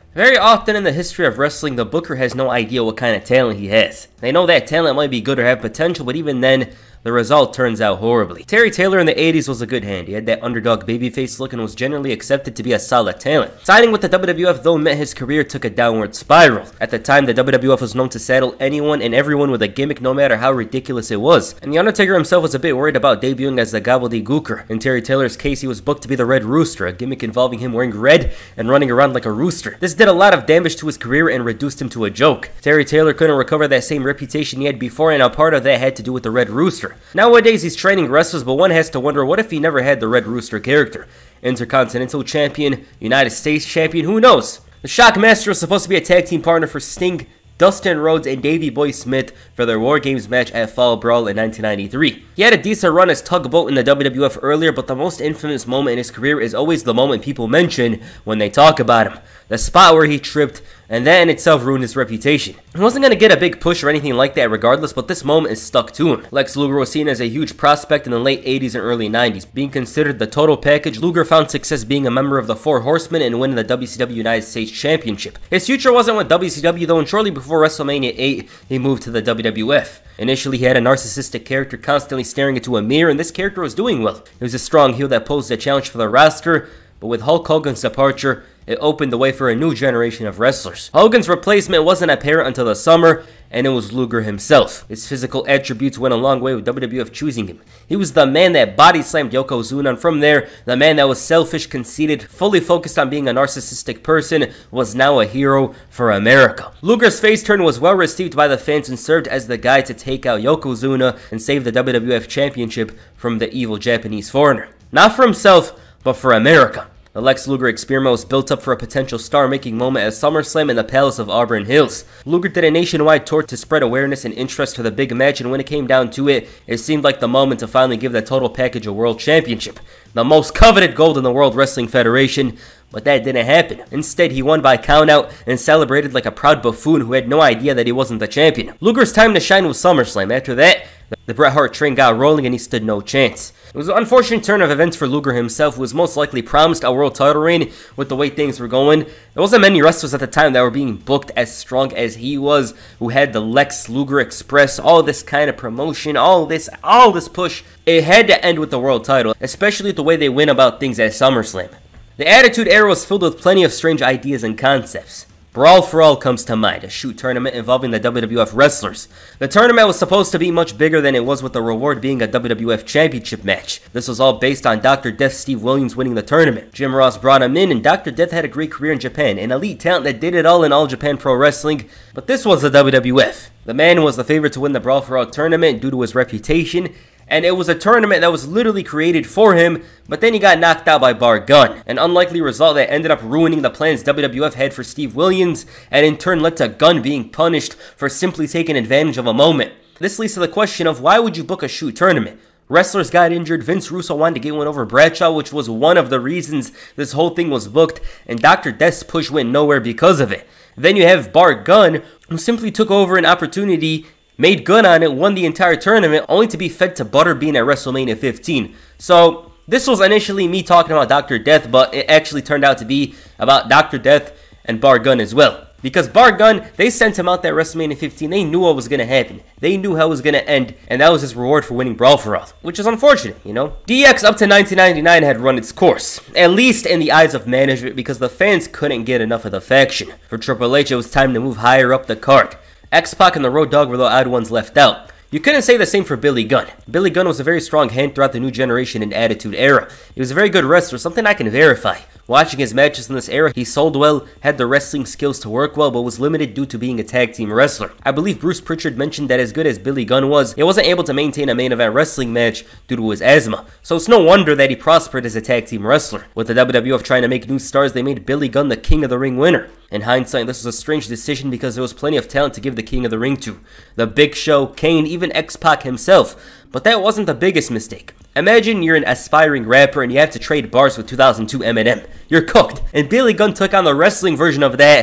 Very often in the history of wrestling, the booker has no idea what kind of talent he has. They know that talent might be good or have potential, but even then, the result turns out horribly. Terry Taylor in the 80s was a good hand. He had that underdog babyface look and was generally accepted to be a solid talent. Signing with the WWF though meant his career took a downward spiral. At the time, the WWF was known to saddle anyone and everyone with a gimmick no matter how ridiculous it was. And The Undertaker himself was a bit worried about debuting as the gobbledygooker. In Terry Taylor's case, he was booked to be the Red Rooster, a gimmick involving him wearing red and running around like a rooster. This did a lot of damage to his career and reduced him to a joke. Terry Taylor couldn't recover that same reputation he had before, and a part of that had to do with the Red Rooster. Nowadays, he's training wrestlers, but one has to wonder, what if he never had the Red Rooster character? Intercontinental Champion, United States Champion, who knows? The Shockmaster was supposed to be a tag team partner for Sting, Dustin Rhodes, and Davey Boy Smith for their War Games match at Fall Brawl in 1993. He had a decent run as Tugboat in the WWF earlier, but the most infamous moment in his career is always the moment people mention when they talk about him. The spot where he tripped, and that in itself ruined his reputation. He wasn't going to get a big push or anything like that regardless, but this moment is stuck to him. Lex Luger was seen as a huge prospect in the late 80s and early 90s. Being considered the total package, Luger found success being a member of the Four Horsemen and winning the WCW United States Championship. His future wasn't with WCW though, and shortly before WrestleMania 8, he moved to the WWF. Initially, he had a narcissistic character constantly staring into a mirror, and this character was doing well. He was a strong heel that posed a challenge for the roster, but with Hulk Hogan's departure, it opened the way for a new generation of wrestlers. Hogan's replacement wasn't apparent until the summer, and it was Luger himself. His physical attributes went a long way with WWF choosing him. He was the man that body slammed Yokozuna, and from there, the man that was selfish, conceited, fully focused on being a narcissistic person, was now a hero for America. Luger's face turn was well received by the fans and served as the guy to take out Yokozuna and save the WWF Championship from the evil Japanese foreigner. Not for himself, but for America. The Lex Luger experiment was built up for a potential star-making moment at SummerSlam in the Palace of Auburn Hills. Luger did a nationwide tour to spread awareness and interest for the big match, and when it came down to it, it seemed like the moment to finally give the total package a world championship. The most coveted gold in the World Wrestling Federation, but that didn't happen. Instead, he won by countout and celebrated like a proud buffoon who had no idea that he wasn't the champion. Luger's time to shine was SummerSlam. After that, the Bret Hart train got rolling and he stood no chance. It was an unfortunate turn of events for Luger himself, who was most likely promised a world title reign with the way things were going. There wasn't many wrestlers at the time that were being booked as strong as he was, who had the Lex Luger Express, all this kind of promotion, all this push. It had to end with the world title, especially the way they went about things at SummerSlam. The Attitude Era was filled with plenty of strange ideas and concepts. Brawl for All comes to mind, a shoot tournament involving the WWF wrestlers. The tournament was supposed to be much bigger than it was, with the reward being a WWF Championship match. This was all based on Dr. Death Steve Williams winning the tournament. Jim Ross brought him in, and Dr. Death had a great career in Japan, an elite talent that did it all in All Japan Pro Wrestling, but this was the WWF. The man was the favorite to win the Brawl for All tournament due to his reputation, and it was a tournament that was literally created for him, but then he got knocked out by Bart Gunn. An unlikely result that ended up ruining the plans WWF had for Steve Williams, and in turn led to Gunn being punished for simply taking advantage of a moment. This leads to the question of, why would you book a shoot tournament? Wrestlers got injured, Vince Russo wanted to get one over Bradshaw, which was one of the reasons this whole thing was booked, and Dr. Death's push went nowhere because of it. Then you have Bart Gunn, who simply took over an opportunity, made good on it, won the entire tournament, only to be fed to Butterbean at WrestleMania 15. So, this was initially me talking about Dr. Death, but it actually turned out to be about Dr. Death and Bart Gunn as well. Because Bart Gunn, they sent him out there at WrestleMania 15, they knew what was going to happen. They knew how it was going to end, and that was his reward for winning Brawl for All, which is unfortunate, you know? DX up to 1999 had run its course, at least in the eyes of management, because the fans couldn't get enough of the faction. For Triple H, it was time to move higher up the card. X-Pac and the Road Dogg were the odd ones left out. You couldn't say the same for Billy Gunn. Billy Gunn was a very strong hand throughout the New Generation and Attitude Era. He was a very good wrestler, something I can verify. Watching his matches in this era, he sold well, had the wrestling skills to work well, but was limited due to being a tag team wrestler. I believe Bruce Pritchard mentioned that as good as Billy Gunn was, he wasn't able to maintain a main event wrestling match due to his asthma. So it's no wonder that he prospered as a tag team wrestler. With the WWF trying to make new stars, they made Billy Gunn the King of the Ring winner. In hindsight, this was a strange decision because there was plenty of talent to give the King of the Ring to. The Big Show, Kane, even X-Pac himself. But that wasn't the biggest mistake. Imagine you're an aspiring rapper and you have to trade bars with 2002 Eminem. You're cooked. And Billy Gunn took on the wrestling version of that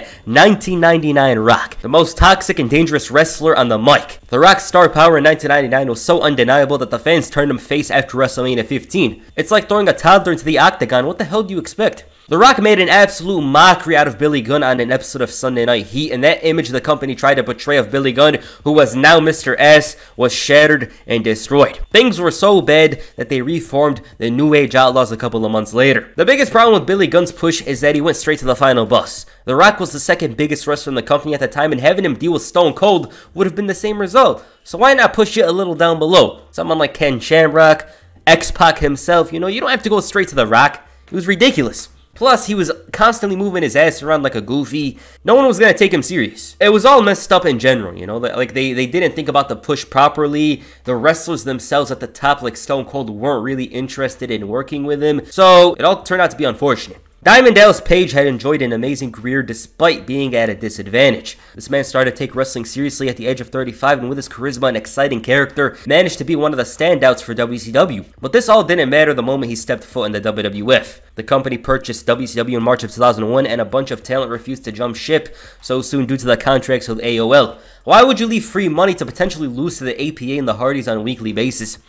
1999 Rock, the most toxic and dangerous wrestler on the mic. The Rock's star power in 1999 was so undeniable that the fans turned him face after WrestleMania 15. It's like throwing a toddler into the octagon. What the hell do you expect? The Rock made an absolute mockery out of Billy Gunn on an episode of Sunday Night Heat, and that image the company tried to portray of Billy Gunn, who was now Mr. S, was shattered and destroyed. Things were so bad that they reformed the New Age Outlaws a couple of months later. The biggest problem with Billy Gunn's push is that he went straight to the final boss. The Rock was the second biggest wrestler in the company at the time, and having him deal with Stone Cold would have been the same result. So why not push it a little down below? Someone like Ken Shamrock, X-Pac himself, you don't have to go straight to The Rock. It was ridiculous. Plus, he was constantly moving his ass around like a goofy. No one was going to take him serious. It was all messed up in general, Like, they didn't think about the push properly. The wrestlers themselves at the top, like Stone Cold, weren't really interested in working with him. So, it all turned out to be unfortunate. Diamond Dallas Page had enjoyed an amazing career despite being at a disadvantage. This man started to take wrestling seriously at the age of 35, and with his charisma and exciting character, managed to be one of the standouts for WCW. But this all didn't matter the moment he stepped foot in the WWF. The company purchased WCW in March of 2001, and a bunch of talent refused to jump ship so soon due to the contracts with AOL. Why would you leave free money to potentially lose to the APA and the Hardys on a weekly basis?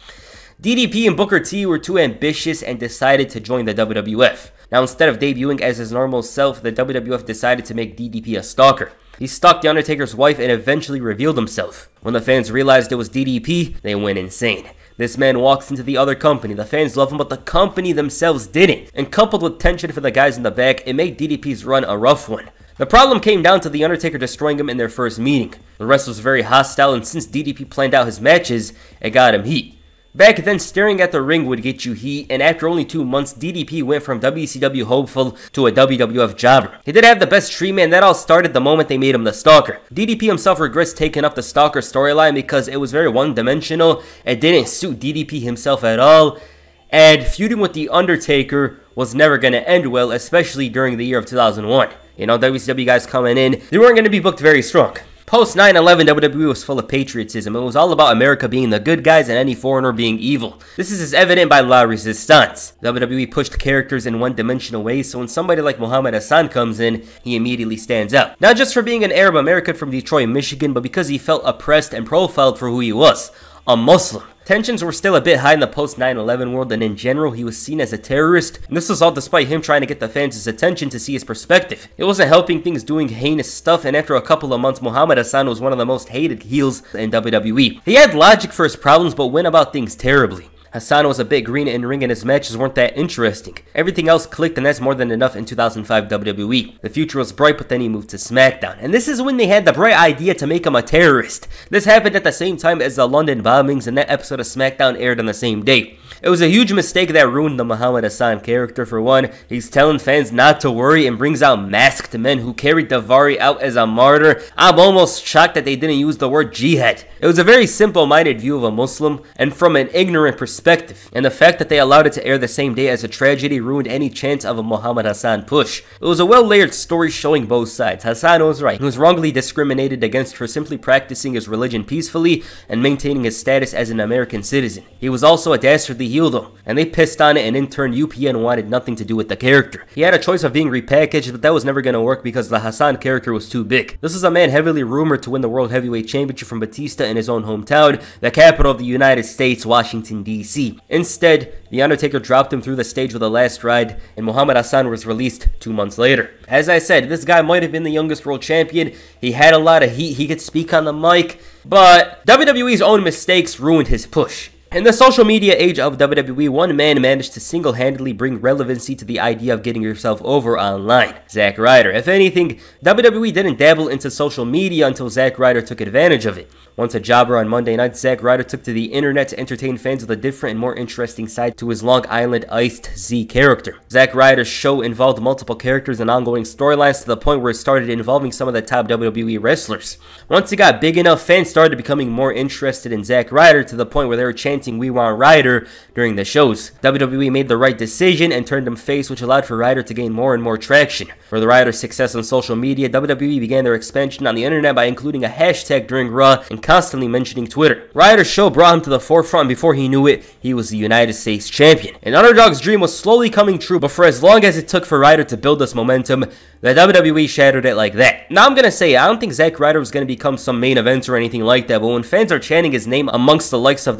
DDP and Booker T were too ambitious and decided to join the WWF. Now, instead of debuting as his normal self, the WWF decided to make DDP a stalker. He stalked The Undertaker's wife and eventually revealed himself. When the fans realized it was DDP, they went insane. This man walks into the other company. The fans love him, but the company themselves didn't. And coupled with tension for the guys in the back, it made DDP's run a rough one. The problem came down to The Undertaker destroying him in their first meeting. The rest was very hostile, and since DDP planned out his matches, it got him heat. Back then, staring at the ring would get you heat, and after only 2 months, DDP went from WCW hopeful to a WWF jobber. He did have the best treatment, and that all started the moment they made him the Stalker. DDP himself regrets taking up the Stalker storyline because it was very one-dimensional, it didn't suit DDP himself at all, and feuding with The Undertaker was never going to end well, especially during the year of 2001. WCW guys coming in, they weren't going to be booked very strong. Post 9/11, WWE was full of patriotism. It was all about America being the good guys and any foreigner being evil. This is as evident by La Resistance. WWE pushed characters in one-dimensional ways, so when somebody like Muhammad Hassan comes in, he immediately stands out. Not just for being an Arab American from Detroit, Michigan, but because he felt oppressed and profiled for who he was, a Muslim. Tensions were still a bit high in the post-9/11 world, and in general, he was seen as a terrorist, and this was all despite him trying to get the fans' attention to see his perspective. It wasn't helping things doing heinous stuff, and after a couple of months, Muhammad Hassan was one of the most hated heels in WWE. He had logic for his problems, but went about things terribly. Hassan was a bit green in ring and his matches weren't that interesting. Everything else clicked, and that's more than enough in 2005 WWE. The future was bright, but then he moved to SmackDown. And this is when they had the bright idea to make him a terrorist. This happened at the same time as the London bombings, and that episode of SmackDown aired on the same day. It was a huge mistake that ruined the Muhammad Hassan character. For one, he's telling fans not to worry and brings out masked men who carried Daivari out as a martyr. I'm almost shocked that they didn't use the word jihad. It was a very simple-minded view of a Muslim, and from an ignorant perspective. And the fact that they allowed it to air the same day as a tragedy ruined any chance of a Muhammad Hassan push. It was a well-layered story showing both sides. Hassan was right. He was wrongly discriminated against for simply practicing his religion peacefully and maintaining his status as an American citizen. He was also a dastardly heel though, and they pissed on it, and in turn UPN wanted nothing to do with the character. He had a choice of being repackaged, but that was never going to work because the Hassan character was too big. This is a man heavily rumored to win the World Heavyweight Championship from Batista in his own hometown, the capital of the United States, Washington, D.C. Instead, The Undertaker dropped him through the stage with a last ride, and Muhammad Hassan was released 2 months later. As I said, this guy might have been the youngest world champion. He had a lot of heat, he could speak on the mic, but WWE's own mistakes ruined his push. In the social media age of WWE, one man managed to single-handedly bring relevancy to the idea of getting yourself over online, Zack Ryder. If anything, WWE didn't dabble into social media until Zack Ryder took advantage of it. Once a jobber on Monday night, Zack Ryder took to the internet to entertain fans with a different and more interesting side to his Long Island Iced Z character. Zack Ryder's show involved multiple characters and ongoing storylines to the point where it started involving some of the top WWE wrestlers. Once it got big enough, fans started becoming more interested in Zack Ryder to the point where they were chanting "We want Ryder" during the shows. WWE made the right decision and turned him face, which allowed for Ryder to gain more and more traction. For the Ryder's success on social media, WWE began their expansion on the internet by including a hashtag during Raw and constantly mentioning Twitter. Ryder's show brought him to the forefront, and before he knew it, he was the United States champion. An underdog's dream was slowly coming true, but for as long as it took for Ryder to build this momentum, the WWE shattered it like that. Now I'm gonna say, I don't think Zack Ryder was gonna become some main event or anything like that, but when fans are chanting his name amongst the likes of The Rock,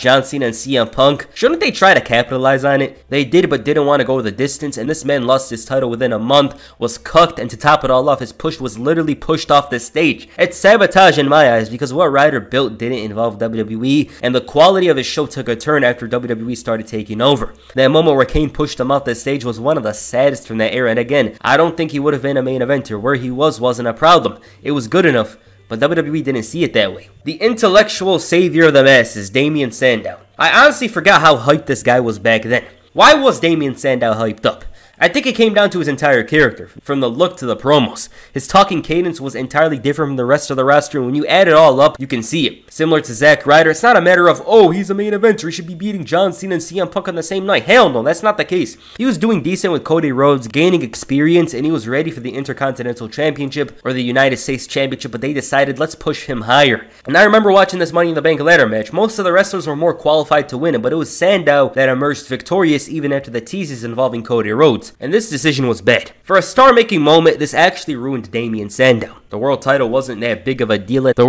John Cena and CM Punk. Shouldn't they try to capitalize on it? They did, but didn't want to go the distance, and this man lost his title within a month, was cucked, and to top it all off, his push was literally pushed off the stage. It's sabotage in my eyes, because what Ryder built didn't involve WWE, and the quality of his show took a turn after WWE started taking over. That moment where Kane pushed him off the stage was one of the saddest from that era, and again, I don't think he would have been a main eventer. Where he wasn't a problem. It was good enough, but WWE didn't see it that way. The intellectual savior of the masses, Damien Sandow. I honestly forgot how hyped this guy was back then. Why was Damien Sandow hyped up? I think it came down to his entire character, from the look to the promos. His talking cadence was entirely different from the rest of the roster, and when you add it all up, you can see it. Similar to Zack Ryder, it's not a matter of, oh, he's a main eventer, he should be beating John Cena and CM Punk on the same night. Hell no, that's not the case. He was doing decent with Cody Rhodes, gaining experience, and he was ready for the Intercontinental Championship or the United States Championship, but they decided, let's push him higher. And I remember watching this Money in the Bank ladder match. Most of the wrestlers were more qualified to win it, but it was Sandow that emerged victorious even after the teases involving Cody Rhodes. And this decision was bad. For a star-making moment, this actually ruined Damien Sandow. The world title wasn't that big of a deal at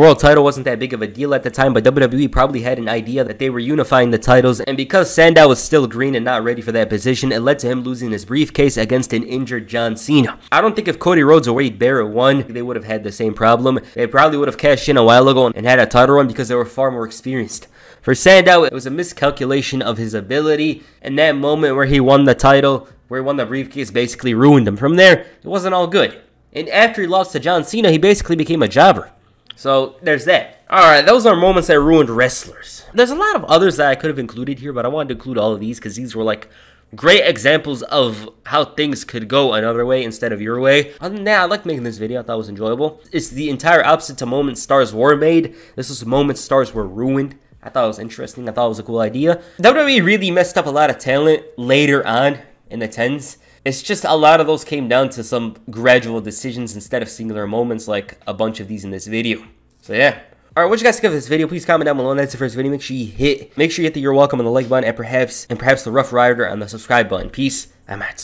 the time, but WWE probably had an idea that they were unifying the titles, and because Sandow was still green and not ready for that position, it led to him losing his briefcase against an injured John Cena. I don't think if Cody Rhodes or Wade Barrett won, they would have had the same problem. They probably would have cashed in a while ago and had a title run because they were far more experienced. For Sandow, it was a miscalculation of his ability, and that moment where he won the title, where he won the briefcase, basically ruined him. From there, it wasn't all good. And after he lost to John Cena, he basically became a jobber. So, there's that. Alright, those are moments that ruined wrestlers. There's a lot of others that I could have included here, but I wanted to include all of these because these were like great examples of how things could go another way instead of your way. Other than that, I like making this video. I thought it was enjoyable. It's the entire opposite to moments stars were made. This was moments stars were ruined. I thought it was interesting. I thought it was a cool idea. WWE really messed up a lot of talent later on in the 10s. It's just a lot of those came down to some gradual decisions instead of singular moments like a bunch of these in this video. So yeah. Alright, what you guys think of this video? Please comment down below. And that's the first video. Make sure you hit the you're welcome on the like button and perhaps the Rough Rider on the subscribe button. Peace. I'm out.